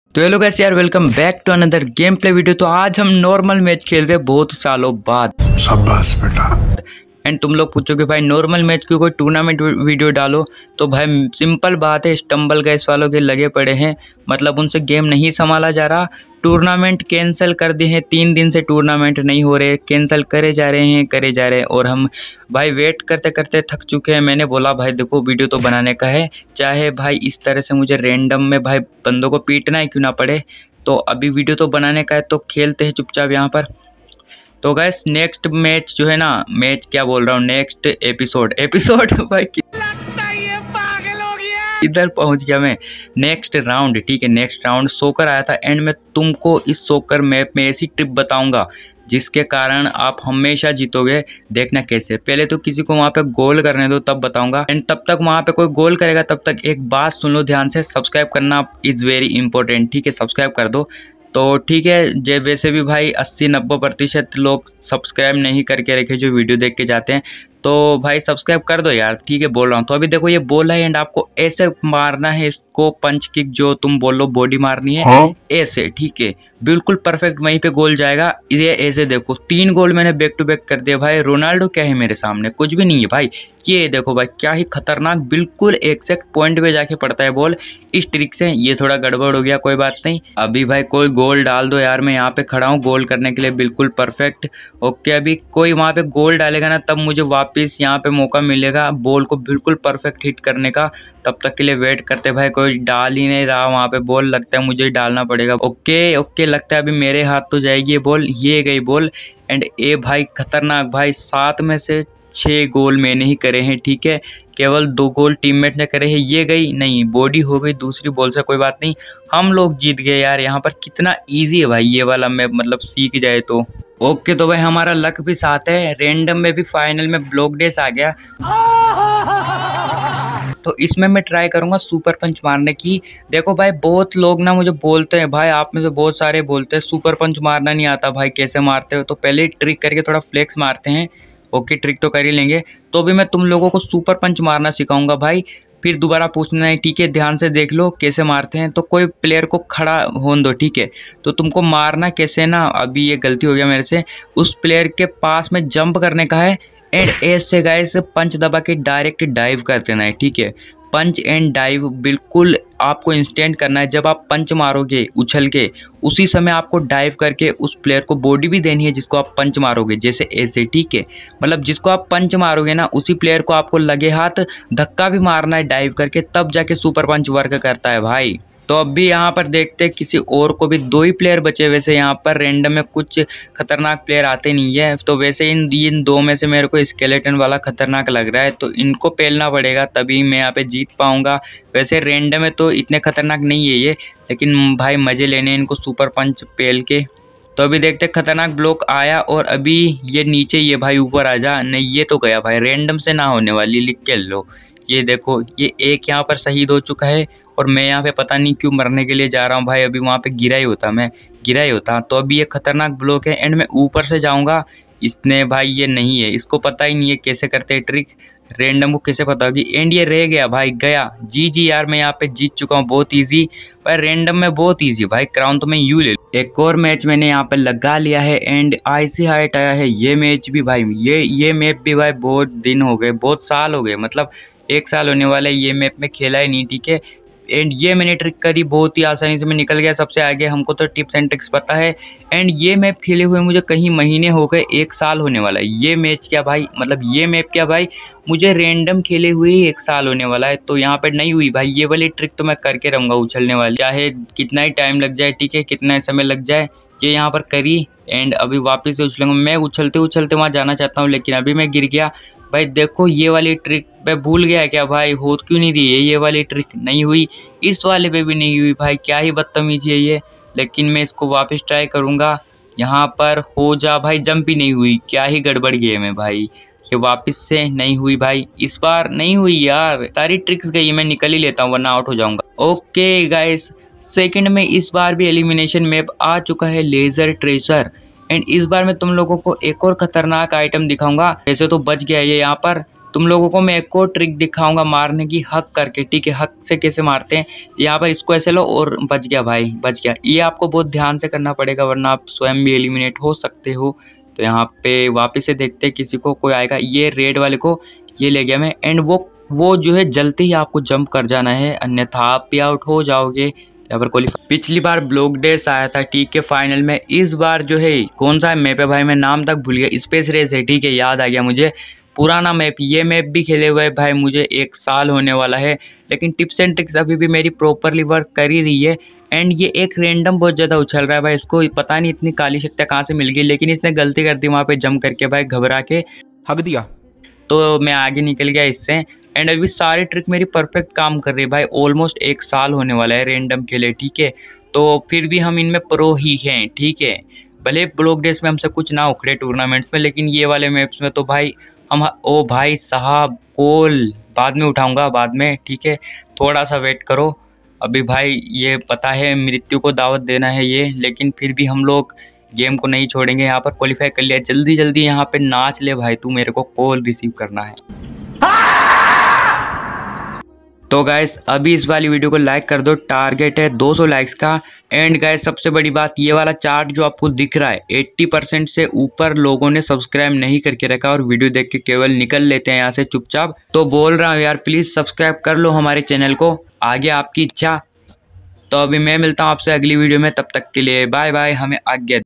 तो hello guys यार, welcome back to another gameplay video. तो आज हम नॉर्मल मैच खेल रहे हैं बहुत सालों बाद। शाबाश बेटा। एंड तुम लोग पूछोगे भाई नॉर्मल मैच क्यों, कोई टूर्नामेंट वीडियो डालो। तो भाई सिंपल बात है, स्टम्बल गैस वालों के लगे पड़े हैं, मतलब उनसे गेम नहीं संभाला जा रहा। टूर्नामेंट कैंसिल कर दिए हैं, 3 दिन से टूर्नामेंट नहीं हो रहे, कैंसिल करे जा रहे हैं और हम भाई वेट करते करते थक चुके हैं। मैंने बोला भाई देखो वीडियो तो बनाने का है, चाहे भाई इस तरह से मुझे रैंडम में भाई बंदों को पीटना ही क्यों ना पड़े। तो अभी वीडियो तो बनाने का है, तो खेलते हैं चुपचाप यहाँ पर। तो गैस नेक्स्ट मैच जो है ना, मैच क्या बोल रहा हूँ, नेक्स्ट एपिसोड भाई इधर पहुंच गया मैं। नेक्स्ट राउंड, ठीक है, नेक्स्ट राउंड सोकर आया था। एंड मैं तुमको इस सोकर मैप में ऐसी ट्रिप बताऊंगा जिसके कारण आप हमेशा जीतोगे। देखना कैसे, पहले तो किसी को वहां पे गोल करने दो तब बताऊंगा। एंड तब तक वहां पे कोई गोल करेगा तब तक एक बात सुन लो ध्यान से, सब्सक्राइब करना इज़ वेरी इंपॉर्टेंट, ठीक है, सब्सक्राइब कर दो। तो ठीक है, जे वैसे भी भाई 80-90% लोग सब्सक्राइब नहीं करके रखे जो वीडियो देख के जाते हैं, तो भाई सब्सक्राइब कर दो यार, ठीक है, बोल रहा हूँ। तो अभी देखो ये बॉल है एंड आपको ऐसे मारना है इसको, पंच किक जो तुम बोलो बॉडी मारनी है। हाँ? ऐसे, ठीक है, बिल्कुल परफेक्ट वहीं पे गोल जाएगा। ये ऐसे देखो 3 गोल मैंने बैक टू बैक कर दिया भाई। रोनाल्डो क्या है मेरे सामने, कुछ भी नहीं है भाई। ये देखो भाई क्या ही खतरनाक, बिल्कुल एग्जैक्ट पॉइंट पे जाके पड़ता है बॉल। इस ट्रिक से ये थोड़ा गड़बड़ हो गया, कोई बात नहीं। अभी भाई कोई गोल डाल दो यार, मैं यहाँ पे खड़ा हूँ गोल करने के लिए, बिल्कुल परफेक्ट। ओके, अभी कोई वहाँ पे गोल डालेगा ना तब मुझे वापस यहाँ पे मौका मिलेगा बॉल को बिल्कुल परफेक्ट हिट करने का। तब तक के लिए वेट करते भाई, कोई डाल ही नहीं रहा वहाँ पे बॉल, लगता है मुझे ही डालना पड़ेगा। ओके लगता है अभी मेरे हाथ तो जाएगी ये बॉल, ये गई बॉल। एंड ए भाई खतरनाक भाई, 7 में से 6 गोल मैंने ही करे हैं, ठीक है, केवल 2 गोल टीममेट ने करे हैं। ये गई नहीं, बॉडी हो गई दूसरी बॉल से, कोई बात नहीं, हम लोग जीत गए यार। यहाँ पर कितना इजी है भाई ये वाला मैप, मतलब सीख जाए तो। ओके, तो भाई हमारा लक भी साथ है, रैंडम में भी फाइनल में ब्लॉक डेस आ गया। तो इसमें मैं ट्राई करूंगा सुपर पंच मारने की। देखो भाई बहुत लोग ना मुझे बोलते हैं, भाई आप में से बहुत सारे बोलते हैं सुपर पंच मारना नहीं आता भाई, कैसे मारते हो। तो पहले ट्रिक करके थोड़ा फ्लेक्स मारते हैं। ओके, ट्रिक तो कर ही लेंगे, तो भी मैं तुम लोगों को सुपर पंच मारना सिखाऊंगा भाई, फिर दोबारा पूछना है, ठीक है, ध्यान से देख लो कैसे मारते हैं। तो कोई प्लेयर को खड़ा होने दो, ठीक है, तो तुमको मारना कैसे ना, अभी ये गलती हो गया मेरे से, उस प्लेयर के पास में जंप करने का है एंड ऐसे गाइस पंच दबा के डायरेक्ट डाइव कर देना है, ठीक है। पंच एंड डाइव बिल्कुल आपको इंस्टेंट करना है। जब आप पंच मारोगे उछल के, उसी समय आपको डाइव करके उस प्लेयर को बॉडी भी देनी है जिसको आप पंच मारोगे, जैसे ऐसे, ठीक है, मतलब जिसको आप पंच मारोगे ना उसी प्लेयर को आपको लगे हाथ धक्का भी मारना है डाइव करके, तब जाके सुपर पंच वर्क करता है भाई। तो अब भी यहाँ पर देखते हैं किसी और को भी, 2 ही प्लेयर बचे। वैसे यहाँ पर रैंडम में कुछ खतरनाक प्लेयर आते नहीं है, तो वैसे इन 2 में से मेरे को स्केलेटन वाला खतरनाक लग रहा है, तो इनको पेलना पड़ेगा तभी मैं यहाँ पे जीत पाऊंगा। वैसे रैंडम में तो इतने खतरनाक नहीं है ये, लेकिन भाई मजे लेने इनको सुपर पंच पेल के। तो अभी देखते खतरनाक ब्लॉक आया और अभी ये नीचे, ये भाई ऊपर आ जा, नहीं ये तो गया भाई, रैंडम से ना होने वाली, लिख के लो। ये देखो ये एक यहाँ पर शहीद हो चुका है और मैं यहाँ पे पता नहीं क्यों मरने के लिए जा रहा हूँ भाई, अभी वहाँ पे गिरा ही होता। तो अभी ये खतरनाक ब्लॉक है एंड मैं ऊपर से जाऊँगा। इसने भाई, ये नहीं है, इसको पता ही नहीं है कैसे करते हैं ट्रिक, रैंडम को कैसे पता होगी। एंड ये रह गया भाई, गया जी यार, मैं यहाँ पे जीत चुका हूँ, बहुत ईजी भाई, रैंडम में बहुत ईजी भाई, क्राउन तो मैं यूँ ले। एक और मैच मैंने यहाँ पे लगा लिया है एंड आईसी हाइट आया है। ये मैच भी भाई, ये मैप भी भाई बहुत दिन हो गए, बहुत साल हो गए, मतलब 1 साल होने वाला है ये मैप में खेला ही नहीं, ठीक है। एंड ये मैंने ट्रिक करी, बहुत ही आसानी से मैं निकल गया सबसे आगे, हमको तो टिप्स एंड ट्रिक्स पता है। एंड ये मैप खेले हुए मुझे कहीं महीने हो गए, 1 साल होने वाला है। ये मैच क्या भाई, मतलब ये मैप क्या भाई, मुझे रैंडम खेले हुए ही 1 साल होने वाला है। तो यहाँ पे नहीं हुई भाई ये वाली ट्रिक, तो मैं करके रहूँगा उछलने वाली, चाहे कितना ही टाइम लग जाए, ठीक है, कितना समय लग जाए, ये यहाँ पर करी। एंड अभी वापस से उछलूंगा, मैं उछलते उछलते वहाँ जाना चाहता हूँ लेकिन अभी मैं गिर गया भाई। देखो ये वाली ट्रिक मैं भूल गया क्या भाई, हो क्यों नहीं रही है ये वाली ट्रिक, नहीं हुई, इस वाले पे भी नहीं हुई भाई, क्या ही बदतमीजी है ये। लेकिन मैं इसको वापस ट्राई करूँगा, यहाँ पर हो जा भाई, जंप ही नहीं हुई, क्या ही गड़बड़ गेम है भाई, ये वापस से नहीं हुई भाई, इस बार नहीं हुई यार, सारी ट्रिक्स गई, मैं निकल ही लेता हूँ वरना आउट हो जाऊंगा। ओके गाइस, सेकंड में इस बार भी एलिमिनेशन मैप आ चुका है, लेजर ट्रेसर। एंड इस बार मैं तुम लोगों को एक और खतरनाक आइटम दिखाऊंगा। ऐसे तो बच गया ये यहाँ पर, तुम लोगों को मैं एक और ट्रिक दिखाऊंगा मारने की, हक करके, ठीक है। हक से कैसे मारते हैं, यहाँ पर इसको ऐसे लो और बच गया भाई, बच गया। ये आपको बहुत ध्यान से करना पड़ेगा वरना आप स्वयं भी एलिमिनेट हो सकते हो। तो यहाँ पे वापस से देखते हैं किसी को कोई आएगा, ये रेड वाले को ये ले गया मैं। एंड वो जो है जलते ही आपको जंप कर जाना है, अन्यथा आप भी आउट हो जाओगे। यहाँ पर क्वालिफाई, पिछली बार ब्लॉक डेस आया था, ठीक है, फाइनल में। इस बार जो है कौन सा मैप है भाई, मैं नाम तक भूल गया, स्पेस रेस है, ठीक है, याद आ गया मुझे। पुराना मैप, ये मैप भी खेले हुए भाई मुझे 1 साल होने वाला है, लेकिन टिप्स एंड ट्रिक्स अभी भी मेरी प्रॉपरली वर्क कर ही रही है। एंड ये एक रैंडम बहुत ज़्यादा उछल रहा है भाई, इसको पता नहीं इतनी काली शक्तियाँ कहाँ से मिल गई, लेकिन इसने गलती कर दी वहाँ पे जंप करके भाई, घबरा के हक दिया, तो मैं आगे निकल गया इससे। एंड अभी सारी ट्रिक मेरी परफेक्ट काम कर रही है भाई, ऑलमोस्ट 1 साल होने वाला है रैंडम के लिए, ठीक है। तो फिर भी हम इनमें प्रो ही हैं, ठीक है। भले ब्लॉक डेज में हमसे कुछ ना उखड़े टूर्नामेंट्स में, लेकिन ये वाले मैप्स में तो भाई हम, ओ भाई साहब कॉल बाद में उठाऊंगा, बाद में, ठीक है, थोड़ा सा वेट करो। अभी भाई ये पता है मृत्यु को दावत देना है ये, लेकिन फिर भी हम लोग गेम को नहीं छोड़ेंगे। यहाँ पर क्वालिफाई कर लिया, जल्दी जल्दी यहाँ पे नाच ले भाई तू, मेरे को कॉल रिसीव करना है। तो गाइस अभी इस वाली वीडियो को लाइक कर दो, टारगेट है 200 लाइक्स का। एंड गाइस सबसे बड़ी बात, ये वाला चार्ट जो आपको दिख रहा है 80% से ऊपर लोगों ने सब्सक्राइब नहीं करके रखा और वीडियो देख के केवल निकल लेते हैं यहाँ से चुपचाप। तो बोल रहा हूँ यार, प्लीज सब्सक्राइब कर लो हमारे चैनल को, आगे आपकी इच्छा। तो अभी मैं मिलता हूँ आपसे अगली वीडियो में, तब तक के लिए बाय बाय, हमें आज्ञा।